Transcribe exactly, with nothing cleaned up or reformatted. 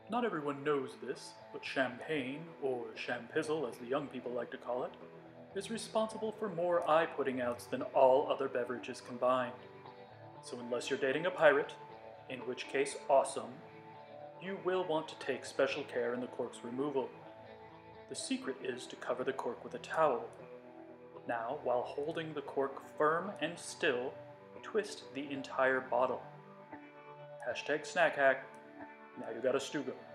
Not everyone knows this, but champagne, or champizzle as the young people like to call it, is responsible for more eye-putting outs than all other beverages combined. So unless you're dating a pirate, in which case awesome, you will want to take special care in the cork's removal. The secret is to cover the cork with a towel. Now, while holding the cork firm and still, twist the entire bottle. Hashtag snack hack. Now you got a stew going.